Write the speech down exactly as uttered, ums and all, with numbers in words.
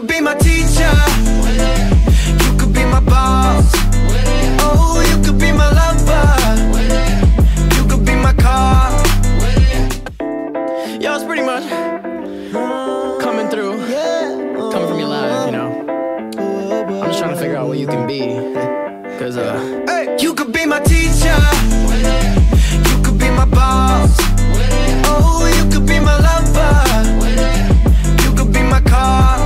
could be my teacher, you could be my boss. Oh, you could be my lover, you could be my car. Yo, it's pretty much coming through, coming from your life, you know. I'm just trying to figure out what you can be, cause uh hey, you could be my teacher, you could be my boss. Oh, you could be my lover, you could be my car.